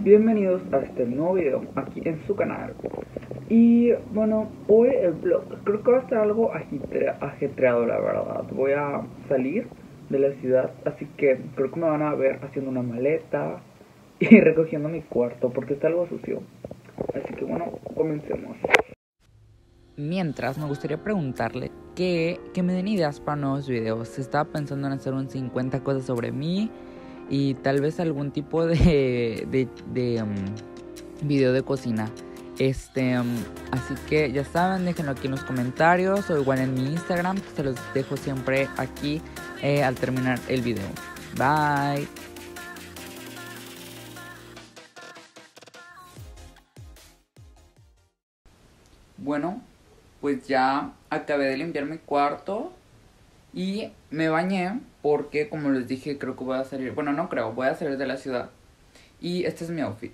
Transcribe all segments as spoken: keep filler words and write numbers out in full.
bienvenidos a este nuevo video aquí en su canal. Y bueno, hoy el vlog creo que va a estar algo agitre- ajetreado, la verdad. Voy a salir de la ciudad, así que creo que me van a ver haciendo una maleta y recogiendo mi cuarto porque está algo sucio. Así que bueno, comencemos. Mientras, me gustaría preguntarle que, que me den ideas para nuevos videos. Estaba pensando en hacer un cincuenta cosas sobre mí y tal vez algún tipo de, de, de um, video de cocina. Este, um, así que ya saben, déjenlo aquí en los comentarios o igual en mi Instagram, que se los dejo siempre aquí eh, al terminar el video. Bye. Bueno, pues ya acabé de limpiar mi cuarto y me bañé porque, como les dije, creo que voy a salir, bueno, no creo, voy a salir de la ciudad. Y este es mi outfit.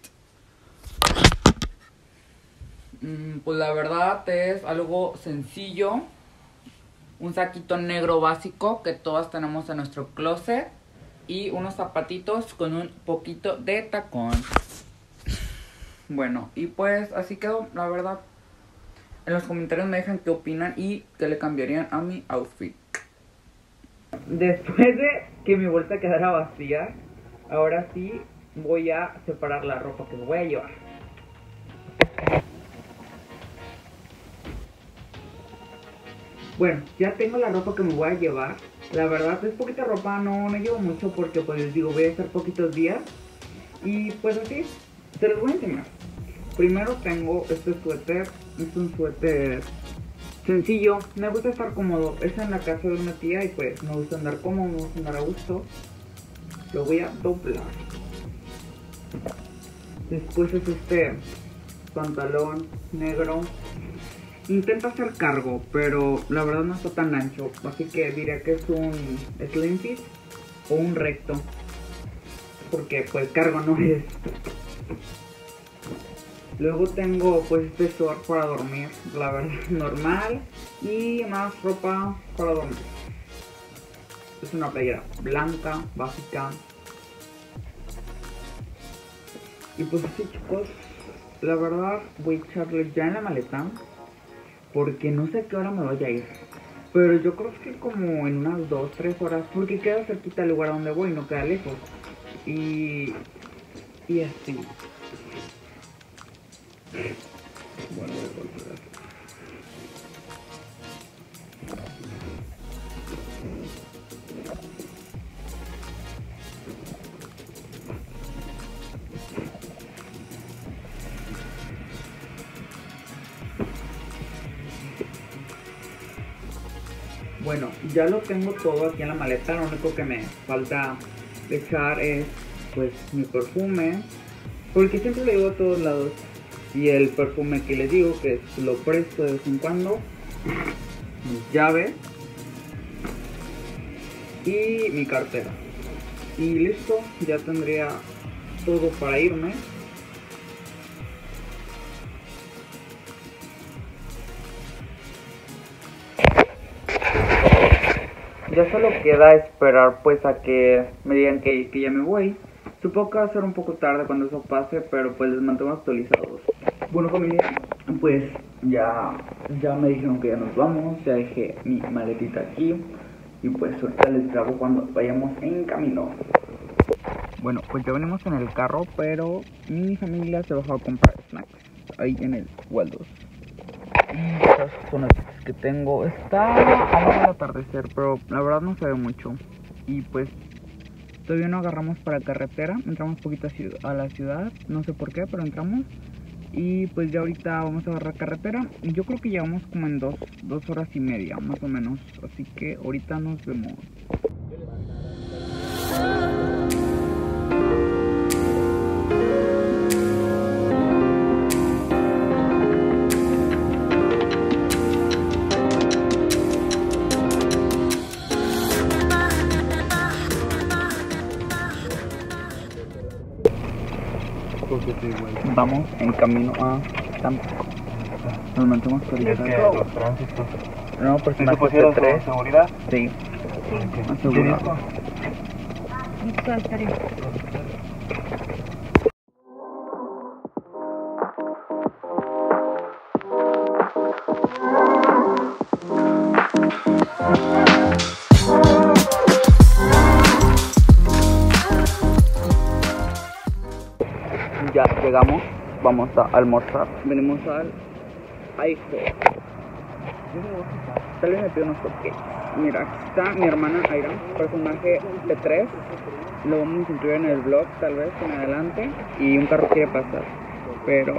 Mm, pues la verdad es algo sencillo. Un saquito negro básico que todas tenemos en nuestro closet. Y unos zapatitos con un poquito de tacón. Bueno, y pues así quedó, la verdad. En los comentarios me dejan qué opinan y qué le cambiarían a mi outfit. Después de que mi bolsa quedara vacía, ahora sí voy a separar la ropa que me voy a llevar. Bueno, ya tengo la ropa que me voy a llevar. La verdad es poquita ropa, no, no llevo mucho porque pues les digo, voy a estar poquitos días. Y pues así, se los voy a enseñar. Primero tengo este suéter, es un suéter sencillo, me gusta estar cómodo, es en la casa de una tía y pues me gusta andar cómodo, me gusta andar a gusto. Lo voy a doblar. Después es este pantalón negro. Intenta hacer cargo, pero la verdad no está tan ancho, así que diría que es un slim fit o un recto, porque pues cargo no es. Luego tengo pues este short para dormir, la verdad normal, y más ropa para dormir. Es una playera blanca, básica. Y pues así, chicos, la verdad voy a echarle ya en la maleta, porque no sé a qué hora me vaya a ir. Pero yo creo que como en unas dos, tres horas, porque queda cerquita el lugar a donde voy, no queda lejos. Y, y así. Bueno, voy a volver aquí. Bueno, ya lo tengo todo aquí en la maleta, lo único que me falta echar es pues mi perfume, porque siempre lo llevo a todos lados. Y el perfume que les digo que lo presto de vez en cuando, mis llaves y mi cartera. Y listo, ya tendría todo para irme. Ya solo queda esperar pues a que me digan que, que ya me voy. Supongo que va a ser un poco tarde cuando eso pase, pero pues les mantengo actualizados. Bueno, familia, pues ya, ya me dijeron que ya nos vamos. Ya dejé mi maletita aquí. Y pues ahorita les grabo cuando vayamos en camino. Bueno, pues ya venimos en el carro, pero mi familia se bajó a comprar snacks ahí en el Waldos. Y estas son las que tengo. Está algo al atardecer, pero la verdad no se ve mucho. Y pues todavía no agarramos para carretera. Entramos poquito a la ciudad, no sé por qué, pero entramos. Y pues ya ahorita vamos a agarrar carretera. Y yo creo que llevamos como en dos, dos horas y media, más o menos. Así que ahorita nos vemos. Vamos en camino a Tampico. Nos mantenemos actualizados. Es que los tránsitos. No, porque ¿Sí me se pusieron tres. seguridad? Sí. ¿Qué Asegurado. disco? llegamos, vamos a almorzar. Venimos al Aijo. Tal vez me pido unos cupcakes. Mira, aquí está mi hermana Aira, personaje de tres. Lo vamos a incluir en el vlog, tal vez, en adelante. Y un carro quiere pasar. Pero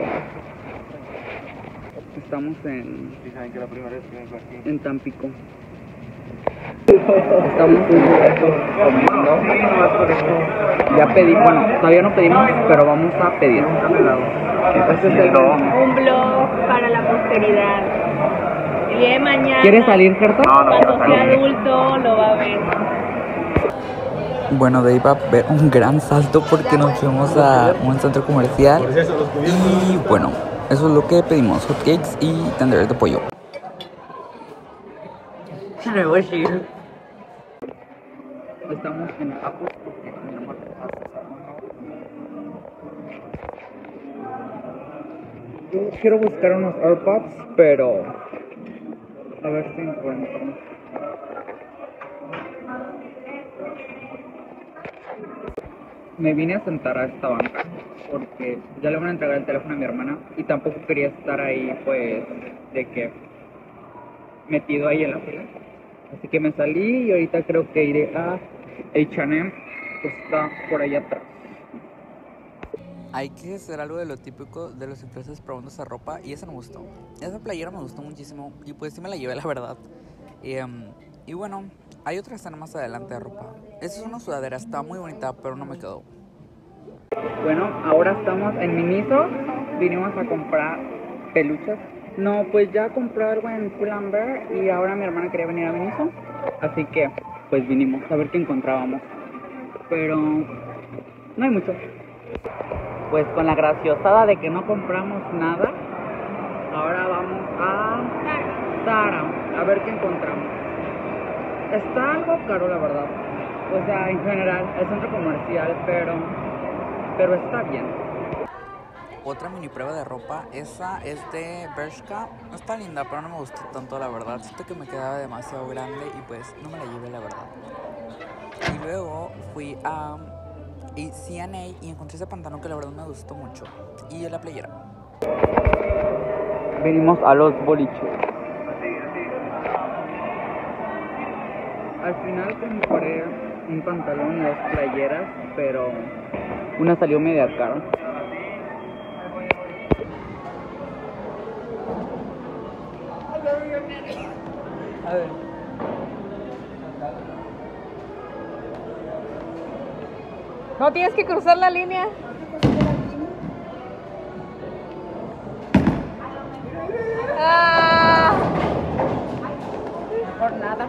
estamos en, en Tampico. Estamos comiendo. Ya pedí, bueno, todavía no pedimos, pero vamos a pedir. Este es el un blog para la posteridad. El día de mañana, ¿quieres salir, Gerta? cuando sea adulto, lo va a ver. Bueno, de ahí va a ver un gran salto porque nos fuimos a un centro comercial. Y bueno, eso es lo que pedimos: hotcakes y tenderes de pollo. Estamos en Apple porque mi hermano Yo quiero buscar unos AirPods, pero a ver si encuentro. Me vine a sentar a esta banca porque ya le van a entregar el teléfono a mi hermana y tampoco quería estar ahí, pues, de que metido ahí en la fila. Así que me salí y ahorita creo que iré a H and M, que está por allá atrás. Hay que hacer algo de lo típico de los influencers probando esa ropa y esa me gustó. Esa playera me gustó muchísimo y pues sí me la llevé, la verdad. Y, um, y bueno, hay otra que están más adelante de ropa. Esa es una sudadera, está muy bonita, pero no me quedó. Bueno, ahora estamos en Miniso. Vinimos a comprar peluches. No, pues ya compré algo en Pull&Bear y ahora mi hermana quería venir a Miniso. Así que, pues vinimos a ver qué encontrábamos. Pero no hay mucho. Pues con la graciosada de que no compramos nada, ahora vamos a Zara a ver qué encontramos. Está algo caro, la verdad. O sea, en general, el centro comercial, pero, pero está bien. Otra mini prueba de ropa, esa es de Bershka. Está linda, pero no me gustó tanto, la verdad. Siento que me quedaba demasiado grande y pues no me la llevé, la verdad. Y luego fui a C and A y encontré ese pantalón que la verdad me gustó mucho. Y la playera. Venimos a los boliches. Al final compré un pantalón y dos playeras, pero una salió media cara. A ver. No tienes que cruzar la línea. Ah. Por nada.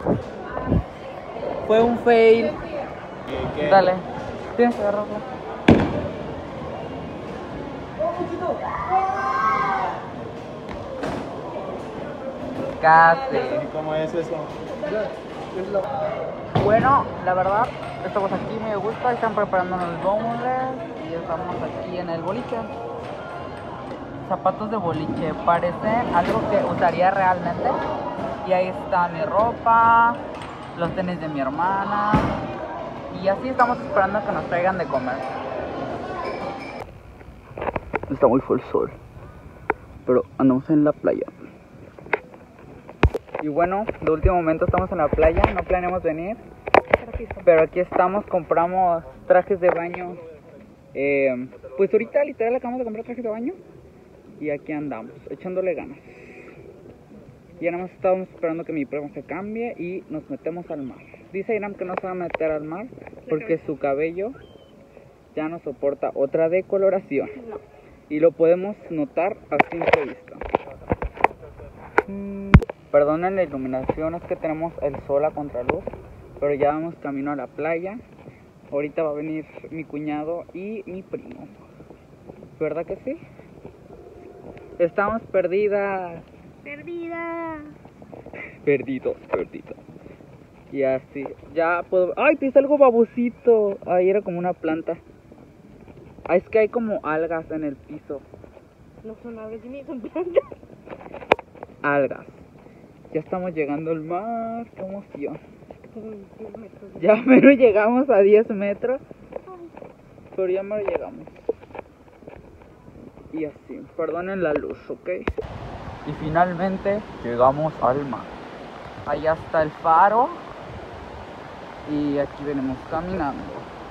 Fue un fail. ¿Qué? Dale. Tienes que agarrarlo. Casi. ¿Cómo es eso? Bueno, la verdad, estamos aquí muy a gusto. Están preparando los boneless y estamos aquí en el boliche. Zapatos de boliche, parece algo que usaría realmente. Y ahí está mi ropa, los tenis de mi hermana. Y así estamos esperando a que nos traigan de comer. Está muy full sol, pero andamos en la playa. Y bueno, de último momento estamos en la playa, no planeamos venir, pero aquí estamos, compramos trajes de baño. Eh, pues ahorita literal acabamos de comprar trajes de baño y aquí andamos, echándole ganas. Ya nada más estábamos esperando que mi primo se cambie y nos metemos al mar. Dice Iram que no se va a meter al mar porque su cabello ya no soporta otra decoloración. Y lo podemos notar a simple vista. Mm, perdonen la iluminación, es que tenemos el sol a contraluz, pero ya vamos camino a la playa. Ahorita va a venir mi cuñado y mi primo. ¿Verdad que sí? Estamos perdidas. Perdida. Perdidos, perdidos. Y así, ya puedo... ¡Ay, pisa algo babosito! Ahí era como una planta. Ah, es que hay como algas en el piso. No son algas, ni son plantas. Algas. Ya estamos llegando al mar. ¡Qué emoción! Ya mero llegamos a diez metros. Pero ya mero llegamos. y así. Perdonen la luz, ¿ok? Y finalmente llegamos al mar. Allá está el faro y aquí venimos caminando.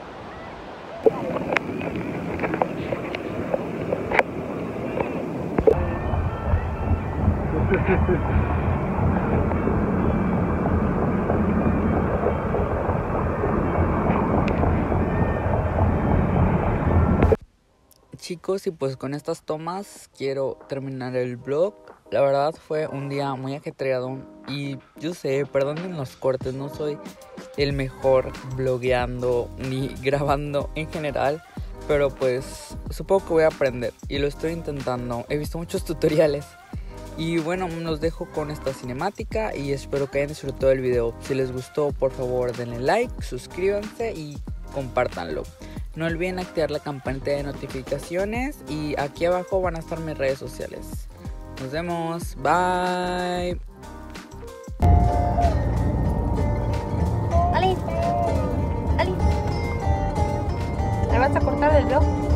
Chicos, y pues con estas tomas quiero terminar el vlog. La verdad fue un día muy ajetreado y yo sé, perdonen los cortes, no soy el mejor vlogueando ni grabando en general, pero pues supongo que voy a aprender y lo estoy intentando. He visto muchos tutoriales y bueno, los dejo con esta cinemática y espero que hayan disfrutado el video. Si les gustó, por favor denle like, suscríbanse y compártanlo. No olviden activar la campanita de notificaciones y aquí abajo van a estar mis redes sociales. Nos vemos, bye. Ali, Ali, ¿me vas a cortar el vlog?